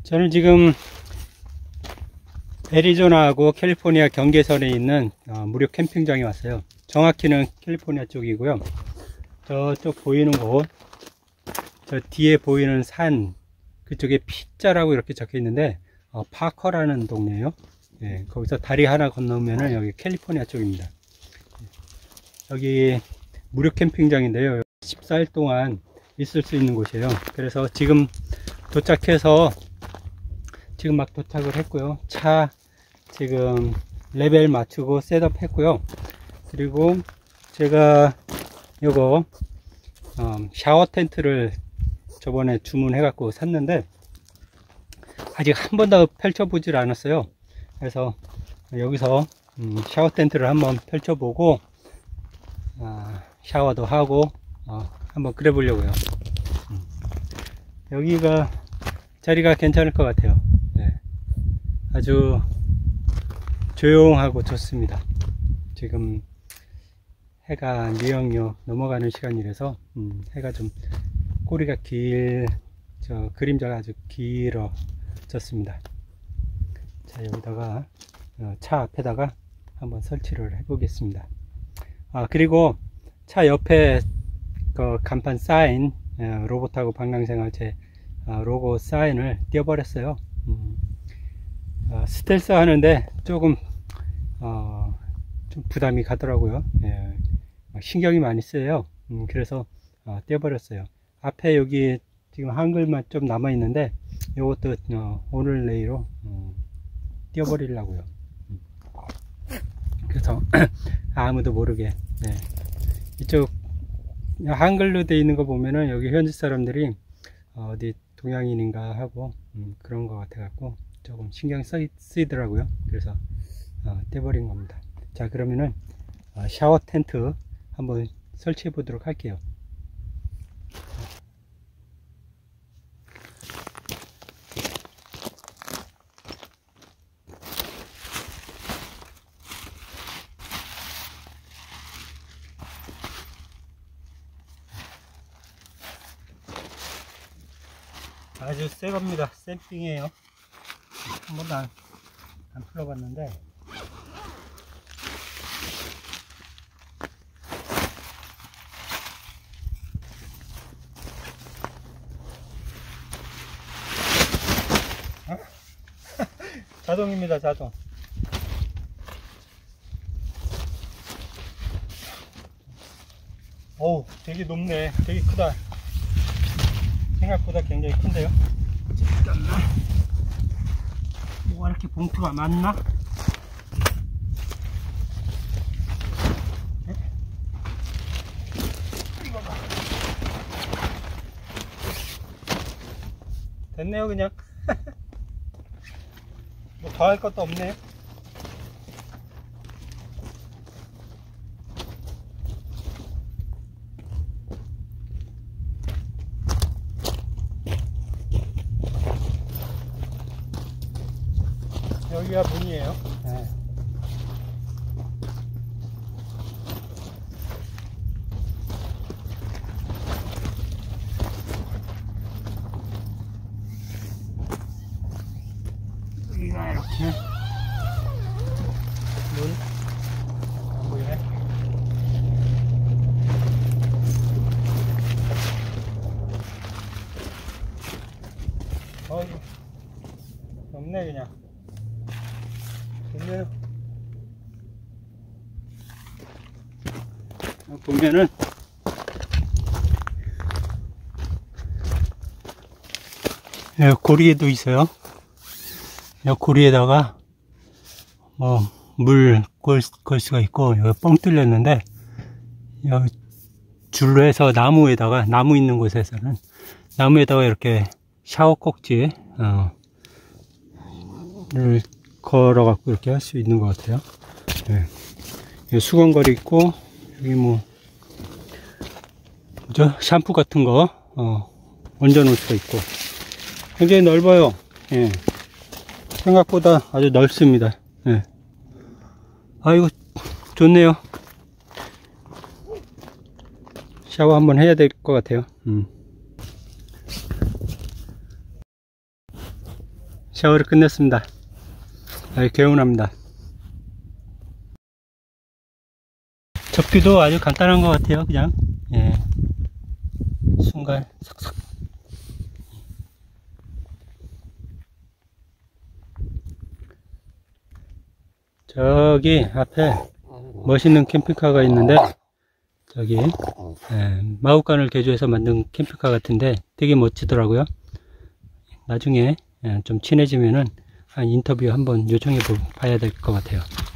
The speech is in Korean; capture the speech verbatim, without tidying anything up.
저는 지금 애리조나하고 캘리포니아 경계선에 있는 어, 무료 캠핑장에 왔어요. 정확히는 캘리포니아 쪽이고요. 저쪽 보이는 곳, 저 뒤에 보이는 산 그쪽에 피자라고 이렇게 적혀 있는데 어, 파커라는 동네예요. 예, 거기서 다리 하나 건너면은 여기 캘리포니아 쪽입니다. 여기 무료 캠핑장인데요, 십사 일 동안 있을 수 있는 곳이에요. 그래서 지금 도착해서 지금 막 도착을 했고요. 차 지금 레벨 맞추고 셋업 했고요. 그리고 제가 요거 어, 샤워 텐트를 저번에 주문해 갖고 샀는데 아직 한 번도 펼쳐 보질 않았어요. 그래서 여기서 음, 샤워 텐트를 한번 펼쳐 보고 어, 샤워도 하고 어, 한번 그래 보려고요. 음. 여기가 자리가 괜찮을 것 같아요. 네. 아주 조용하고 좋습니다. 지금 해가 미영역 넘어가는 시간이라서 음, 해가 좀 꼬리가 길, 저 그림자가 아주 길어졌습니다. 자, 여기다가 어, 차 앞에다가 한번 설치를 해 보겠습니다. 아, 그리고 차 옆에 그 간판 사인, 어, 로봇하고 방랑생활체 어, 로고 사인을 띄워버렸어요. 음, 어, 스텔스 하는데 조금 어, 좀 부담이 가더라고요. 예, 신경이 많이 쓰여요. 음, 그래서 어, 떼어버렸어요. 앞에 여기 지금 한글만 좀 남아 있는데 이것도 어, 오늘 내일로 어, 떼어버리려고요. 음. 그래서 아무도 모르게 네. 이쪽 한글로 되어 있는 거 보면은 여기 현지 사람들이 어, 어디 동양인인가 하고 음, 그런 것 같아 갖고 조금 신경 쓰이, 쓰이더라고요. 그래서 어, 떼버린 겁니다. 자, 그러면은 어, 샤워 텐트 한번 설치해 보도록 할게요. 아주 새 겁니다. 샘핑이에요. 한 번도 안, 안 풀어봤는데 어? 자동입니다. 자동. 어우, 되게 높네. 되게 크다. 생각보다 굉장히 큰데요. 잠깐만. 뭐가 이렇게 봉투가 많나? 네? 이거 봐. 됐네요, 그냥. 뭐 더 할 것도 없네요. 여기가 문이에요. 네. 여기가 이렇게 문 안 보이네. 어이구, 없네 그냥. 보면, 보면은 여기 고리에도 있어요. 여기 고리에다가 뭐 물 걸, 걸 수가 있고, 여기 뻥 뚫렸는데 여기 줄로 해서 나무에다가, 나무 있는 곳에서는 나무에다가 이렇게 샤워 꼭지 어, 를 걸어 갖고 이렇게 할 수 있는 것 같아요. 네. 여기 수건걸이 있고, 여기 뭐 저 샴푸 같은 거 어, 얹어 놓을 수가 있고 굉장히 넓어요. 예. 생각보다 아주 넓습니다. 예. 아이고, 좋네요. 샤워 한번 해야 될 것 같아요. 음. 샤워를 끝냈습니다. 아주 개운합니다. 접기도 아주 간단한 것 같아요. 그냥 예. 순간 삭삭. 저기 앞에 멋있는 캠핑카가 있는데, 저기 예, 마구간을 개조해서 만든 캠핑카 같은데 되게 멋지더라고요. 나중에 예, 좀 친해지면은 한 인터뷰 한번 요청해 봐야 될 것 같아요.